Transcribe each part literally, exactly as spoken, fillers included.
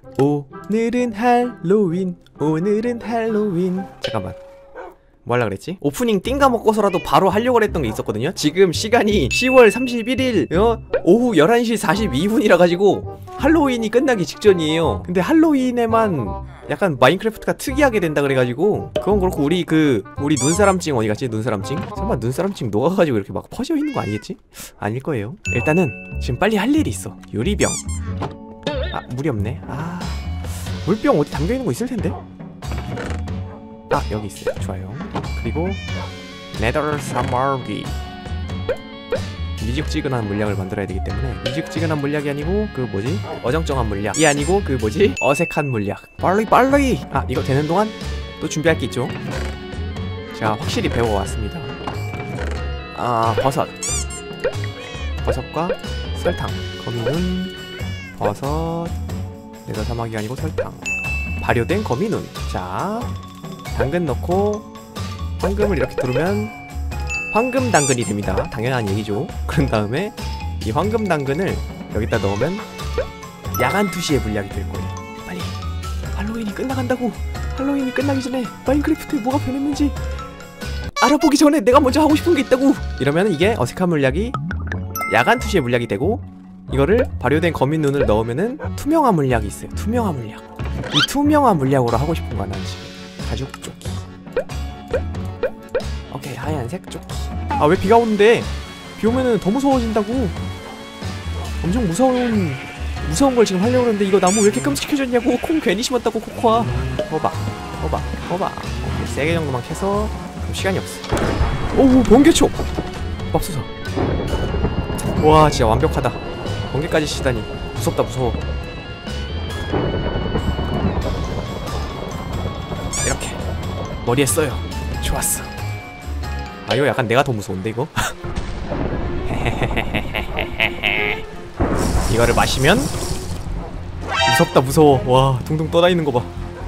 오늘은 할로윈, 오늘은 할로윈. 잠깐만, 뭐 하려고 그랬지? 오프닝 띵가 먹고서라도 바로 하려고 했던 게 있었거든요. 지금 시간이 시월 삼십일일 어? 오후 열한 시 사십이 분이라 가지고 할로윈이 끝나기 직전이에요. 근데 할로윈에만 약간 마인크래프트가 특이하게 된다 그래가지고, 그건 그렇고 우리 그 우리 눈사람찡 어디 갔지? 눈사람찡? 설마 눈사람찡 녹아가지고 이렇게 막 퍼져 있는 거 아니겠지? 아닐 거예요. 일단은 지금 빨리 할 일이 있어. 유리병. 아, 물이 없네. 아, 물병 어디 담겨 있는 거 있을 텐데. 아, 여기 있어요. 좋아요. 그리고 네더 사마귀. 미지근한 물약을 만들어야 되기 때문에, 미지근한 물약이 아니고 그 뭐지? 어정쩡한 물약이 아니고 그 뭐지? 어색한 물약. 빨리 빨리! 아, 이거 되는 동안 또 준비할 게 있죠. 제가 확실히 배워왔습니다. 아, 버섯. 버섯과 설탕. 거미눈, 버섯, 네더 사마귀가 아니고 설탕, 발효된 거미눈. 자, 당근 넣고 황금을 이렇게 두르면 황금 당근이 됩니다. 당연한 얘기죠. 그런 다음에 이 황금 당근을 여기다 넣으면 야간 투시의 물약이 될 거예요. 빨리, 할로윈이 끝나간다고. 할로윈이 끝나기 전에 마인크래프트에 뭐가 변했는지 알아보기 전에 내가 먼저 하고 싶은 게 있다고. 이러면 이게 어색한 물약이 야간 투시의 물약이 되고, 이거를 발효된 거미눈을 넣으면은 투명한 물약이 있어요. 투명한 물약. 이 투명한 물약으로 하고 싶은 거야. 난 지금 가죽 조끼. 오케이, 하얀색 조끼. 아, 왜 비가 오는데? 비 오면은 더 무서워진다고. 엄청 무서운 무서운 걸 지금 하려고 그러는데 이거 나무 왜 이렇게 끔찍해졌냐고. 콩 괜히 심었다고. 코코아. 허박 허박 허박. 오케이, 세게 정도만 캐서. 그럼 시간이 없어. 오우, 번개초. 맙소사. 와, 진짜 완벽하다. 번개까지 치다니. 무섭다, 무서워. 이렇게 머리에 써요. 좋았어. 아, 이거 약간 내가 더 무서운데 이거? 이거를 마시면 무섭다, 무서워. 와, 둥둥 떠다니는 거 봐.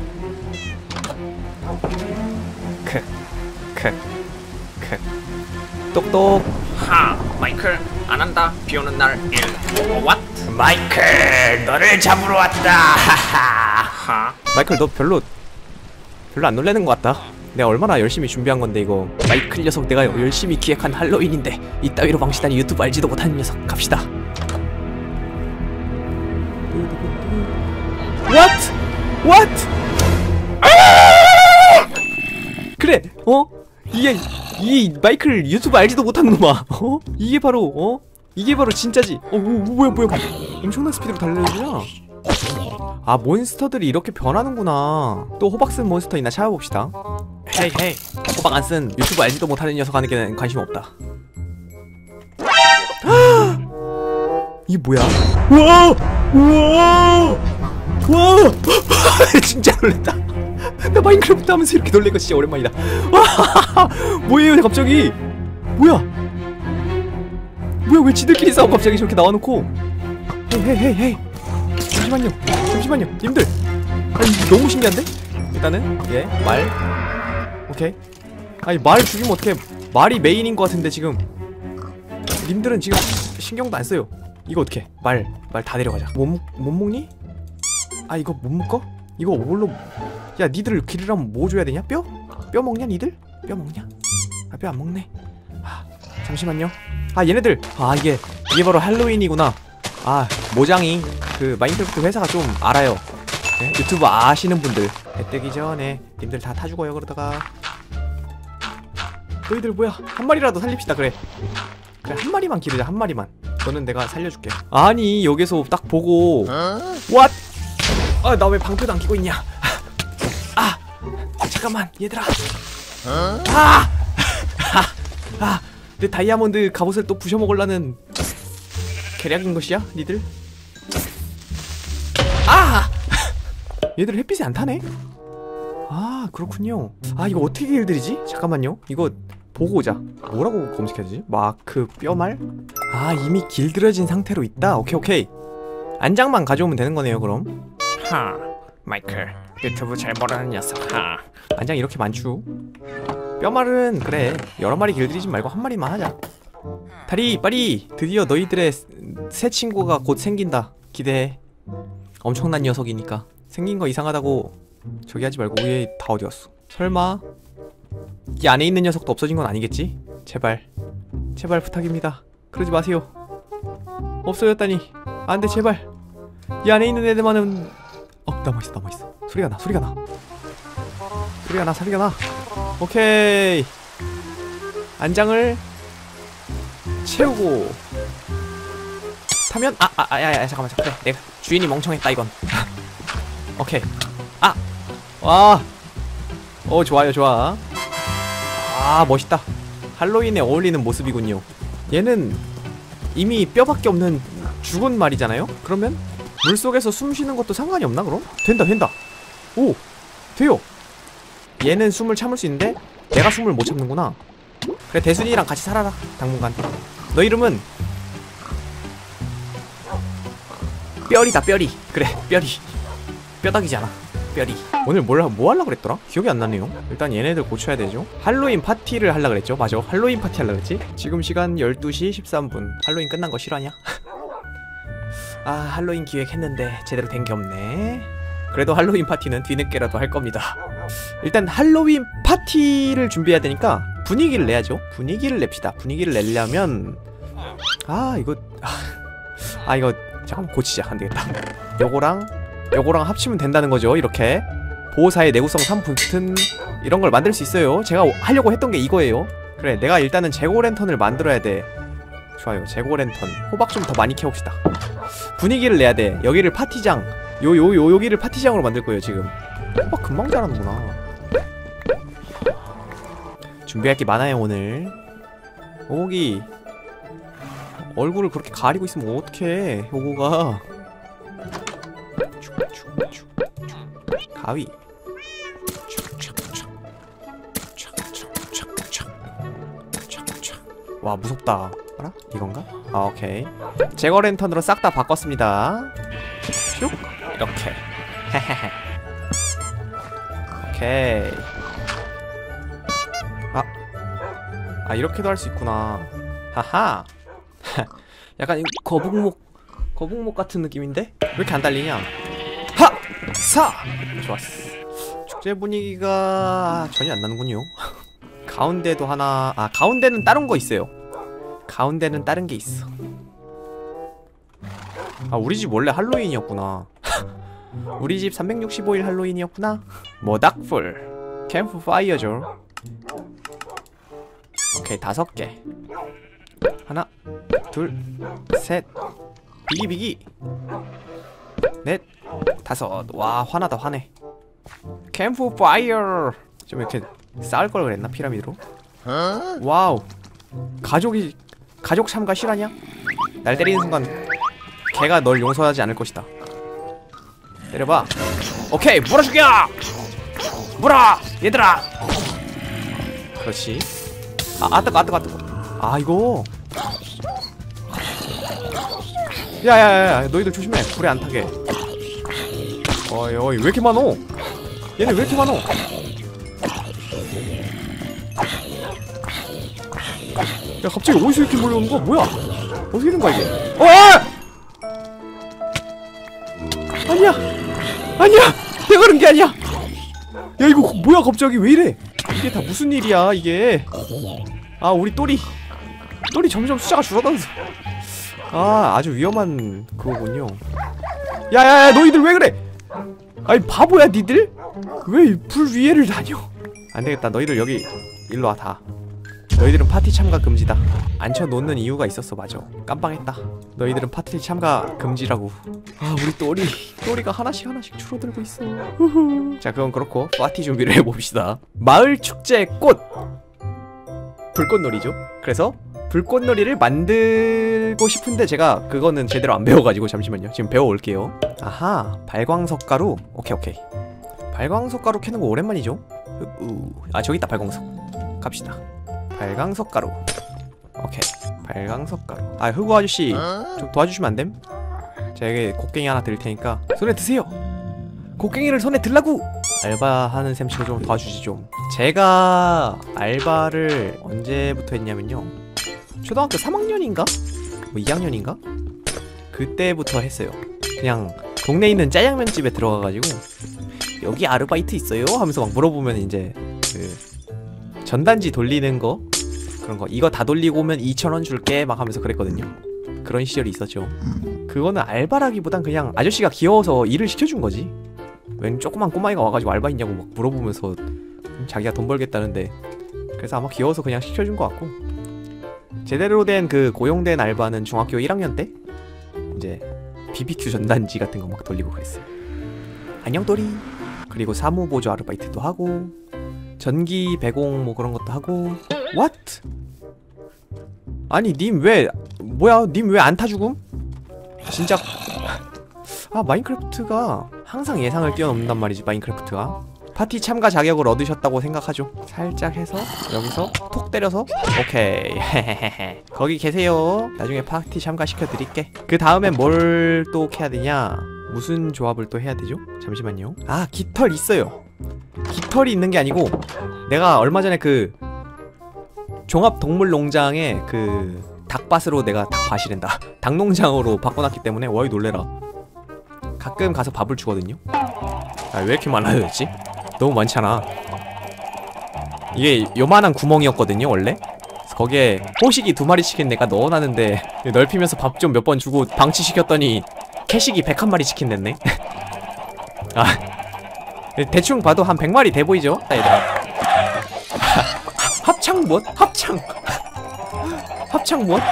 크, 크, 크. 똑똑. 하, 마이클 안 한다. 비 오는 날 일. What? 마이클, 너를 잡으러 왔다. 하. 마이클, 너 별로 별로 안 놀라는 것 같다. 내가 얼마나 열심히 준비한 건데 이거. 마이클 녀석, 내가 열심히 기획한 할로윈인데 이따위로 방치다니 유튜브 알지도 못하는 녀석. 갑시다. What? What? 그래, 어? 이게 이 마이클 유튜브 알지도 못하는 놈아. 어? 이게 바로 어? 이게 바로 진짜지. 어, 오, 뭐야 뭐야. 엄청난 스피드로 달려오잖아. 아, 몬스터들이 이렇게 변하는구나. 또 호박 쓴 몬스터 있나 찾아봅시다. 헤이 헤이, 호박 안 쓴 유튜브 알지도 못하는 녀석 하는 게 관심 없다. 이게 뭐야? 우와! 우와! 우와! 진짜 놀랬다. 나 마인크래프트 하면서 이렇게 놀란 거 진짜 오랜만이다. 와! 뭐예요 갑자기? 뭐야? 뭐야, 왜 지들끼리 싸워 갑자기 저렇게 나와놓고. 헤이 헤이 헤이 헤이, 잠시만요 잠시만요 님들. 아니, 너무 신기한데? 일단은 예, 말. 오케이. 아니, 말 죽이면 어떡해. 말이 메인인 것 같은데 지금 님들은 지금 신경도 안 써요. 이거 어떡해. 말 말 다 데려가자. 못, 못 먹니? 아, 이거 못 먹어? 이거 뭘로. 야, 니들 기르려면 뭐 줘야 되냐? 뼈? 뼈 먹냐 니들? 뼈 먹냐? 아, 뼈 안 먹네. 아, 잠시만요. 아, 얘네들. 아, 이게 이게 바로 할로윈이구나. 아, 모장이 그 마인크래프트 회사가 좀 알아요. 네? 유튜브 아시는 분들. 해 뜨기 전에 님들 다 타 죽어요 그러다가. 너희들 뭐야, 한 마리라도 살립시다. 그래 그래, 한 마리만 기르자. 한 마리만. 너는 내가 살려줄게. 아니, 여기서 딱 보고 What? 아, 나 왜 방패도 안 끼고 있냐. 아, 잠깐만 얘들아. 아! 아, 내 다이아몬드 갑옷을 또 부셔먹으려는 계략인 것이야 니들? 아! 얘들 햇빛이 안 타네? 아, 그렇군요. 아, 이거 어떻게 길들이지? 잠깐만요. 이거 보고 오자. 뭐라고 검색해야 되지? 마크 뼈말? 아, 이미 길들여진 상태로 있다? 오케이 오케이. 안장만 가져오면 되는 거네요 그럼. 하, 마이클 유튜브 잘 모르는 녀석. 하. 안장 이렇게 많죠. 뼈말은 그래, 여러 마리 길들이지 말고 한 마리만 하자. 다리, 빨리! 드디어 너희들의 새 친구가 곧 생긴다. 기대해. 엄청난 녀석이니까. 생긴 거 이상하다고 저기 하지 말고. 얘 다 어디 갔어? 설마 이 안에 있는 녀석도 없어진 건 아니겠지? 제발 제발 부탁입니다. 그러지 마세요. 없어졌다니. 안돼 제발. 이 안에 있는 애들만은. 어 남아있어 남아있어. 소리가 나 소리가 나 소리가 나 소리가 나. 오케이. 안장을 채우고 타면 아 아 야야 잠깐만 잠깐만. 내가 주인이 멍청했다 이건. 오케이. 아 와. 어 좋아요 좋아. 아 멋있다. 할로윈에 어울리는 모습이군요. 얘는 이미 뼈밖에 없는 죽은 말이잖아요? 그러면 물속에서 숨 쉬는 것도 상관이 없나 그럼? 된다 된다. 오 돼요. 얘는 숨을 참을 수 있는데 내가 숨을 못 참는구나. 그래 대순이랑 같이 살아라 당분간. 너 이름은 뼈리다 뼈리. 그래 뼈리. 뼈다귀잖아 뼈리. 오늘 뭘, 뭐 하려고 그랬더라? 기억이 안 나네요. 일단 얘네들 고쳐야 되죠. 할로윈 파티를 하려고 그랬죠. 맞아 할로윈 파티 하려고 그랬지. 지금 시간 열두 시 십삼 분. 할로윈 끝난 거 실화냐? 아 할로윈 기획했는데 제대로 된 게 없네. 그래도 할로윈 파티는 뒤늦게라도 할 겁니다. 일단 할로윈 파티를 준비해야 되니까 분위기를 내야죠. 분위기를 냅시다. 분위기를 내려면 아 이거 아 이거 잠깐만 고치자. 안되겠다. 요거랑 요거랑 합치면 된다는 거죠. 이렇게 보호사의 내구성 삼 버튼 이런 걸 만들 수 있어요. 제가 하려고 했던 게 이거예요. 그래 내가 일단은 재고랜턴을 만들어야 돼. 좋아요 재고랜턴. 호박 좀 더 많이 캐봅시다. 분위기를 내야 돼. 여기를 파티장 요 요 요 여기를 파티장으로 만들 거예요 지금. 호박 금방 자라는구나. 준비할 게 많아요 오늘. 오기 얼굴을 그렇게 가리고 있으면 어떡해. 요거가 가위. 와 무섭다. 알아? 이건가? 아 오케이. 제거 랜턴으로 싹 다 바꿨습니다. 슉 이렇게. 오케이. 아, 아 이렇게도 할 수 있구나. 하하. 약간 거북목 거북목 같은 느낌인데? 왜 이렇게 안 달리냐? 하! 사! 좋았어. 축제 분위기가 전혀 안 나는군요. 가운데도 하나. 아 가운데는 다른 거 있어요. 가운데는 다른 게 있어. 아 우리 집 원래 할로윈이었구나. 우리 집 삼백육십오 일 할로윈이었구나. 모닥불 캠프 파이어죠. 오케이 다섯 개. 하나 둘 셋 비기 비기 넷 다섯. 와 화나다 화내. 캠프 파이어. 좀 이렇게 쌓을 걸 그랬나 피라미드로. 와우 가족이 가족 참가 실화냐? 날 때리는 순간 걔가 널 용서하지 않을 것이다. 때려봐. 오케이 물어 죽여. 물어 얘들아. 그렇지. 아 아뜨거 아뜨거 아뜨거. 아 이거 야야야야 너희들 조심해. 불에 안 타게. 어이 어이 왜 이렇게 많어? 얘네 왜 이렇게 많어? 야 갑자기 어디서 이렇게 몰려오는 거야? 뭐야? 어떻게 된 거야 이게? 어! 아니야! 아니야! 내가 그런 게 아니야! 야 이거 뭐야 갑자기 왜 이래? 이게 다 무슨 일이야 이게? 아 우리 또리 또리 점점 숫자가 줄어들어서 아 아주 위험한 그거군요. 야야야 너희들 왜 그래? 아니 바보야 니들? 왜 불 위에를 다녀? 안되겠다 너희들 여기 일로와 다. 너희들은 파티 참가 금지다. 앉혀놓는 이유가 있었어. 맞아 깜빡했다. 너희들은 파티 참가 금지라고. 아 우리 또리 또리가 하나씩 하나씩 줄어들고 있어. 자 그건 그렇고 파티 준비를 해봅시다. 마을 축제 꽃 불꽃놀이죠. 그래서 불꽃놀이를 만들고 싶은데 제가 그거는 제대로 안 배워가지고 잠시만요. 지금 배워올게요. 아하 발광석 가루. 오케이 오케이. 발광석 가루 캐는 거 오랜만이죠. 으, 아 저기 있다 발광석. 갑시다. 발광석 가루. 오케이 발광석 가루. 아 흑우 아저씨 좀 도와주시면 안됨? 제가 여기 곡괭이 하나 드릴 테니까 손에 드세요. 곡괭이를 손에 들라고. 알바하는 셈치고 좀 도와주지 좀. 제가 알바를 언제부터 했냐면요 초등학교 삼 학년인가? 뭐 이 학년인가? 그때부터 했어요. 그냥 동네에 있는 짜장면집에 들어가가지고 여기 아르바이트 있어요? 하면서 막 물어보면 이제 그 전단지 돌리는 거 그런 거 이거 다 돌리고 오면 이천 원 줄게 막 하면서 그랬거든요. 그런 시절이 있었죠. 그거는 알바라기보단 그냥 아저씨가 귀여워서 일을 시켜준 거지. 웬 조그만 꼬마이가 와가지고 알바 있냐고 막 물어보면서 자기가 돈 벌겠다는데 그래서 아마 귀여워서 그냥 시켜준 것 같고 제대로 된 그 고용된 알바는 중학교 일 학년 때 이제 비비큐 전단지 같은 거 막 돌리고 그랬어요. 안녕 또리. 그리고 사무보조 아르바이트도 하고 전기 배공 뭐 그런 것도 하고. What? 아니 님 왜 뭐야 님 왜 안 타죽음? 진짜 아 마인크래프트가 항상 예상을 뛰어넘는단 말이지. 마인크래프트가 파티 참가 자격을 얻으셨다고 생각하죠. 살짝 해서 여기서 톡 때려서 오케이 거기 계세요. 나중에 파티 참가 시켜드릴게. 그 다음엔 뭘 또 해야 되냐, 무슨 조합을 또 해야 되죠? 잠시만요. 아 깃털 있어요. 깃털이 있는 게 아니고 내가 얼마 전에 그 종합동물농장에 그 닭밭으로 내가 닭밭이란다 닭농장으로 바꿔놨기 때문에 와이 놀래라. 가끔 가서 밥을 주거든요. 아 왜 이렇게 많아요 도대체? 너무 많잖아. 이게 요만한 구멍이었거든요 원래. 거기에 호식이 두 마리 치킨 내가 넣어놨는데 넓히면서 밥 좀 몇 번 주고 방치시켰더니 캐식이 백한 마리 치킨 냈네. 아 대충 봐도 한 백 마리 돼 보이죠? 얘들아. 합창 무엇? 합창 합창 무엇?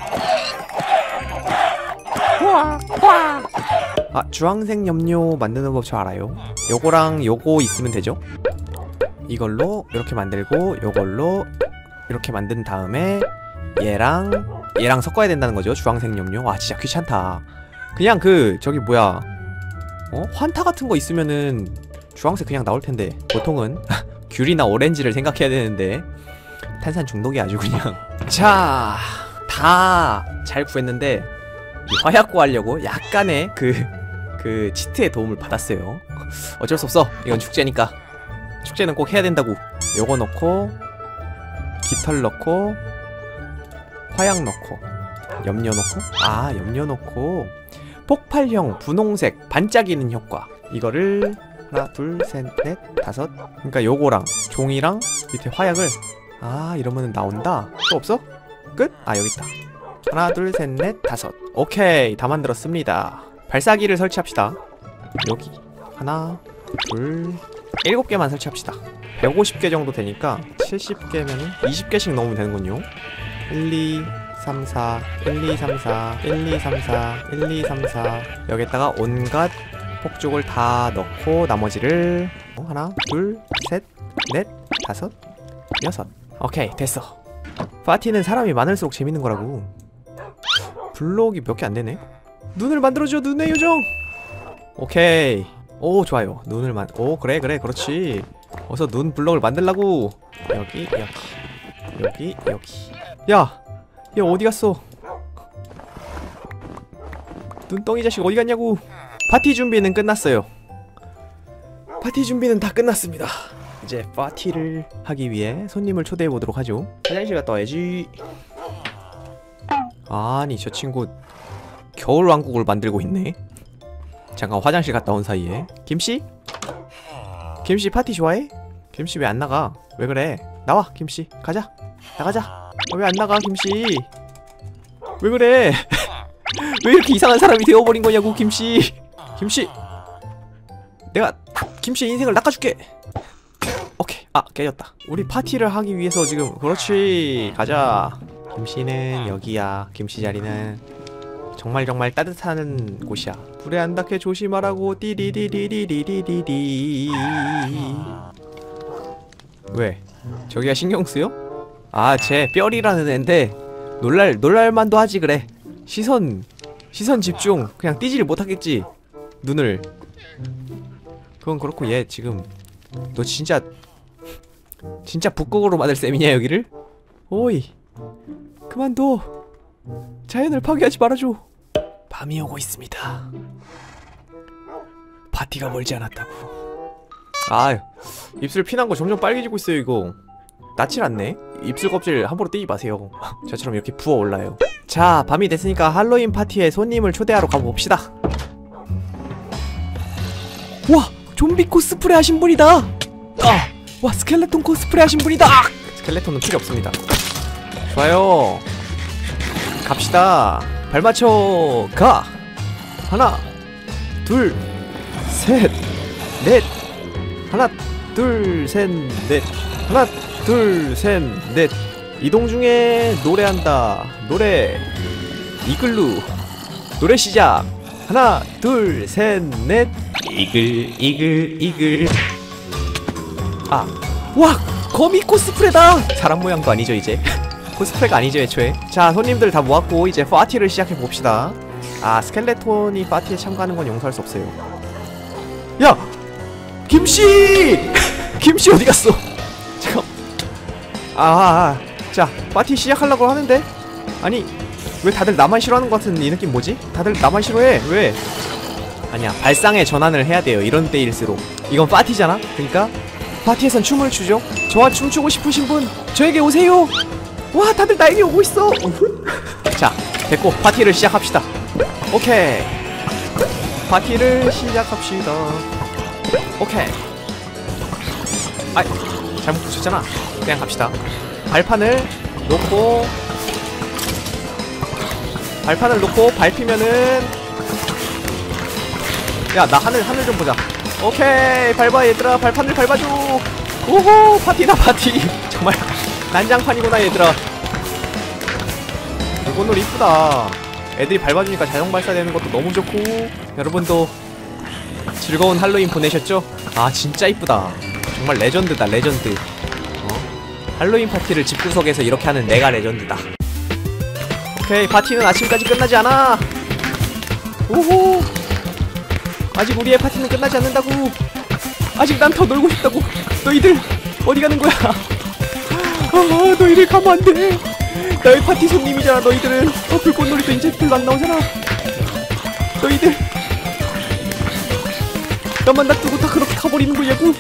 아 주황색 염료 만드는 법 저 알아요. 요거랑 요거 있으면 되죠? 이걸로 이렇게 만들고 요걸로 이렇게 만든 다음에 얘랑 얘랑 섞어야 된다는 거죠. 주황색 염료. 와 진짜 귀찮다. 그냥 그 저기 뭐야 어? 환타 같은 거 있으면은 주황색 그냥 나올 텐데 보통은 귤이나 오렌지를 생각해야 되는데 탄산 중독이 아주 그냥. 자, 다 잘 구했는데 이 화약 구하려고 약간의 그 그 치트의 도움을 받았어요. 어쩔 수 없어. 이건 축제니까. 축제는 꼭 해야 된다고. 요거 넣고 깃털 넣고 화약 넣고 염료 넣고 아 염료 넣고 폭발형 분홍색 반짝이는 효과. 이거를 하나 둘 셋 넷 다섯 그러니까 요거랑 종이랑 밑에 화약을 아 이러면은 나온다. 또 없어? 끝? 아 여깄다. 하나 둘 셋 넷 다섯 오케이 다 만들었습니다. 발사기를 설치합시다. 여기 하나 둘 일곱 개만 설치합시다. 백오십 개 정도 되니까 칠십 개면은 이십 개씩 넣으면 되는군요. 일, 이, 삼, 사 일, 이, 삼, 사 일, 이, 삼, 사 일, 이, 삼, 사 여기다가 온갖 폭죽을 다 넣고 나머지를 하나 둘 셋 넷 다섯 여섯 오케이 됐어. 파티는 사람이 많을수록 재밌는 거라고. 블록이 몇 개 안 되네. 눈을 만들어줘. 눈의 요정. 오케이. 오 좋아요. 눈을 만. 오 그래 그래 그렇지. 어서 눈 블록을 만들라고. 여기 여기 여기 여기. 야, 야 어디 갔어? 눈덩이 자식 어디 갔냐고. 파티 준비는 끝났어요. 파티 준비는 다 끝났습니다. 이제 파티를 하기 위해 손님을 초대해 보도록 하죠. 화장실 갔다 와야지. 아니 저 친구 겨울왕국을 만들고 있네. 잠깐 화장실 갔다 온 사이에. 김씨? 김씨 파티 좋아해? 김씨 왜 안 나가? 왜 그래? 나와 김씨. 가자. 나가자. 왜 안 나가 김씨? 왜 그래? 왜 이렇게 이상한 사람이 되어버린 거냐고 김씨. 김씨 내가 김씨 인생을 낚아줄게. 오케이. 아 깨졌다. 우리 파티를 하기 위해서 지금. 그렇지 가자. 김씨는 여기야. 김씨 자리는 정말 정말 따뜻한 곳이야. 불에 안 닿게 조심하라고. 띠리리리리리리리. 왜? 저기가 신경 쓰여? 아, 쟤 뼈리라는 앤데 놀랄 놀랄만도 하지. 그래. 시선 시선 집중. 그냥 띄지를 못하겠지. 눈을. 그건 그렇고 얘 지금 너 진짜 진짜 북극으로 만들 셈이냐 여기를? 오이 그만둬. 자연을 파괴하지 말아줘. 밤이 오고 있습니다. 파티가 멀지 않았다고. 아 입술 피난 거 점점 빨개지고 있어요. 이거 낫질 않네. 입술 껍질 함부로 떼지 마세요. 저처럼 이렇게 부어올라요. 자 밤이 됐으니까 할로윈 파티에 손님을 초대하러 가봅시다. 와 좀비 코스프레 하신 분이다. 아, 와 스켈레톤 코스프레 하신 분이다. 아! 스켈레톤은 필요 없습니다. 좋아요. 갑시다. 발 맞춰 가. 하나 둘 셋 넷. 하나 둘 셋 넷. 하나 둘 셋 넷. 이동 중에 노래한다. 노래. 이글루. 노래 시작. 하나 둘 셋 넷. 이글 이글 이글. 아, 와 거미 코스프레다. 사람 모양도 아니죠 이제. 코스프레가 아니죠 애초에. 자 손님들 다 모았고 이제 파티를 시작해 봅시다. 아 스켈레톤이 파티에 참가하는 건 용서할 수 없어요. 야 김씨. 김씨 어디 갔어? 잠깐. 아, 아, 아. 자 파티 시작하려고 하는데 아니 왜 다들 나만 싫어하는 것 같은 이 느낌 뭐지? 다들 나만 싫어해. 왜? 아니야 발상의 전환을 해야 돼요. 이런 때일수록. 이건 파티잖아. 그러니까 파티에선 춤을 추죠. 저와 춤추고 싶으신 분 저에게 오세요. 와 다들 나에게 오고 있어. 자 됐고 파티를 시작합시다. 오케이 파티를 시작합시다. 오케이. 아이 잘못 붙였잖아. 그냥 갑시다. 발판을 놓고 발판을 놓고 밟히면은 야 나 하늘 하늘 좀 보자. 오케이 밟아 얘들아. 발판을 밟아줘. 오호 파티다 파티. 정말 난장판이구나 얘들아. 불꽃놀이 이쁘다. 애들이 밟아주니까 자동 발사되는 것도 너무 좋고. 여러분도 즐거운 할로윈 보내셨죠? 아 진짜 이쁘다. 정말 레전드다 레전드. 어? 할로윈 파티를 집구석에서 이렇게 하는 내가 레전드다. 오케이 파티는 아침까지 끝나지 않아. 오호 아직 우리의 파티는 끝나지 않는다고. 아직 난 더 놀고 싶다고. 너희들 어디 가는 거야? 아 너희들 가면 안 돼. 나의 파티 손님이잖아 너희들은. 어 불꽃놀이도 이제 별로 안 나오잖아. 너희들 나만 놔두고 다 그렇게 가버리는 거냐고.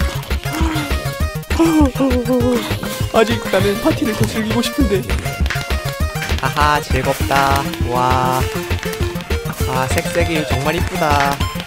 아직 나는 파티를 더 즐기고 싶은데. 하하 즐겁다. 와 아 색색이 정말 이쁘다.